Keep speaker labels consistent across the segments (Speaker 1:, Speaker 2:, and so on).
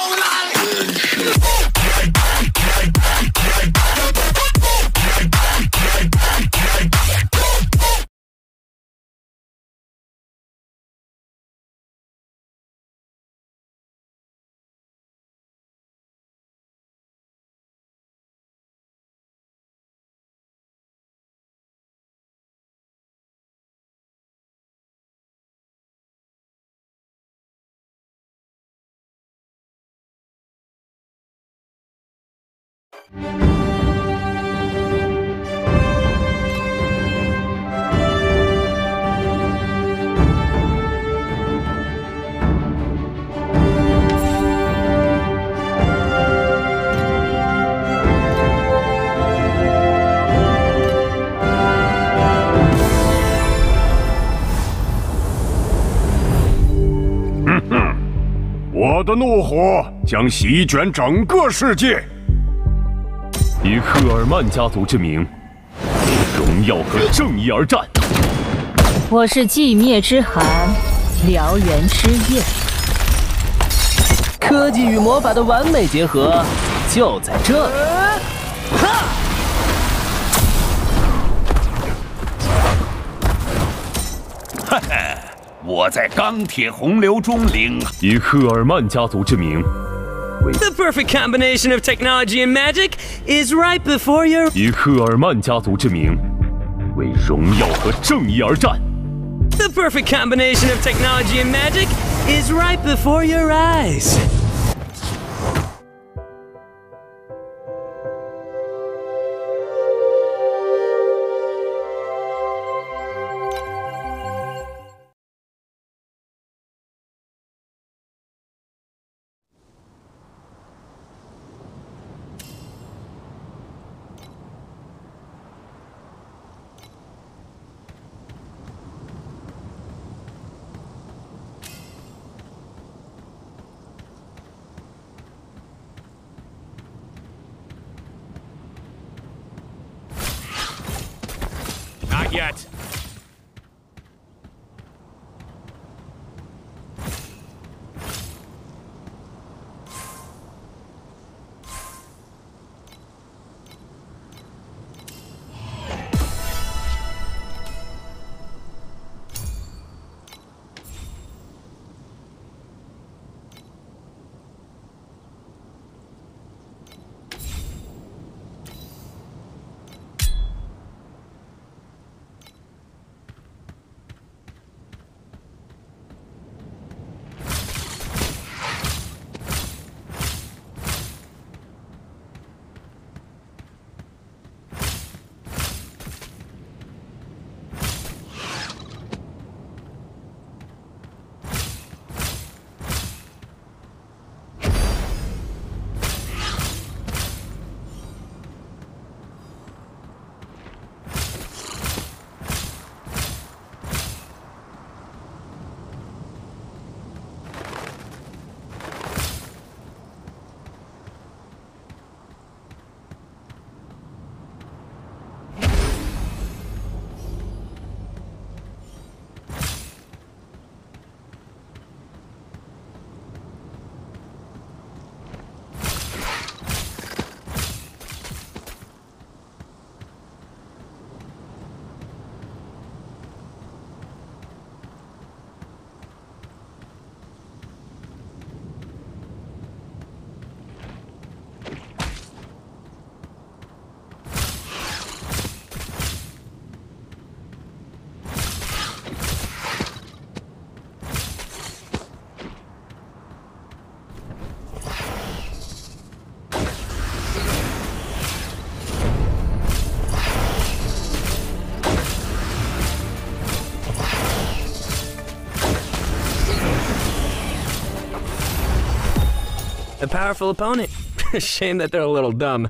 Speaker 1: 我的怒火将席卷整个世界。
Speaker 2: 以赫尔曼家族之名，为荣耀和正义而战。
Speaker 3: 我是寂灭之寒，燎原之焰。
Speaker 4: 科技与魔法的完美结合，就在这里。
Speaker 5: 哈哈，我在钢铁洪流中领。
Speaker 2: 以赫尔曼家族之名，为
Speaker 6: The perfect combination of technology and magic is right before your.
Speaker 2: 以赫尔曼家族之名，为荣耀和正义而战。
Speaker 6: The perfect combination of technology and magic is right before your eyes.
Speaker 5: Not yet.
Speaker 6: A powerful opponent. Shame that they're a little dumb.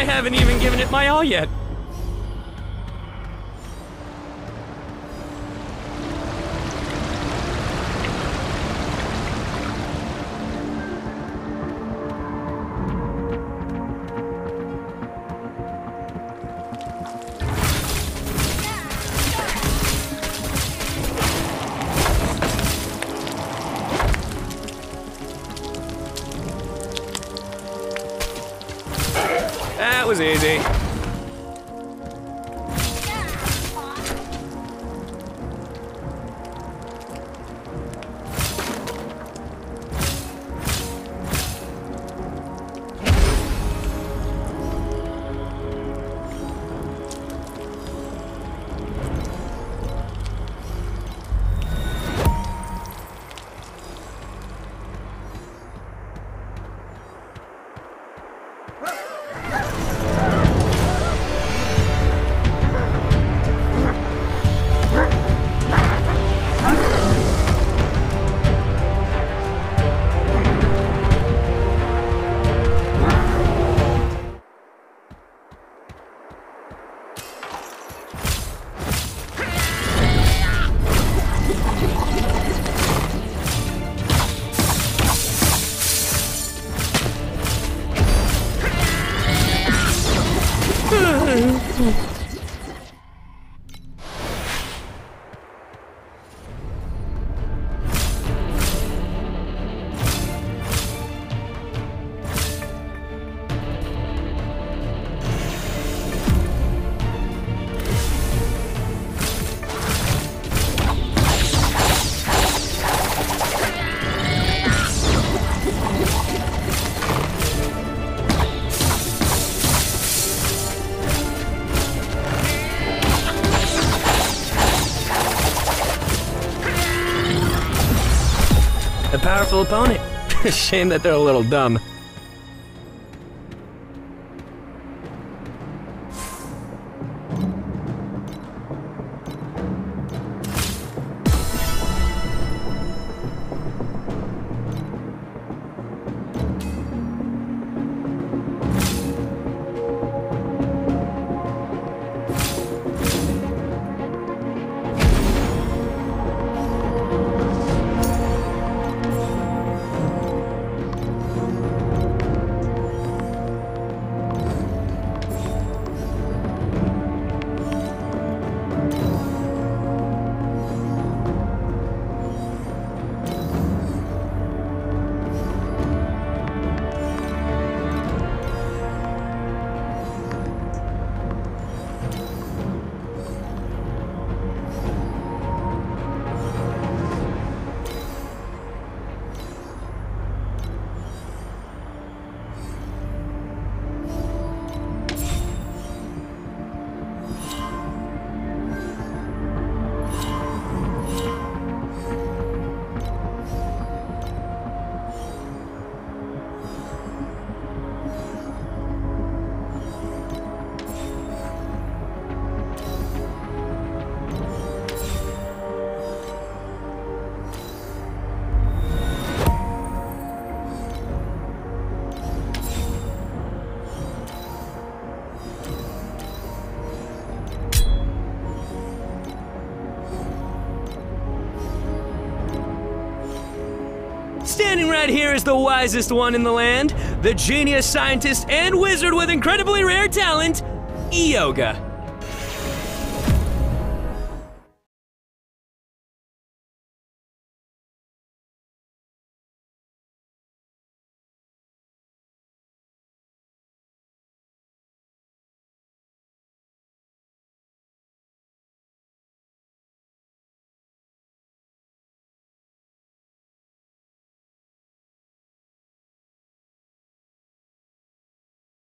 Speaker 6: I haven't even given it my all yet. That was easy. A powerful opponent. Shame that they're a little dumb. Standing right here is the wisest one in the land, the genius scientist and wizard with incredibly rare talent, Yoga.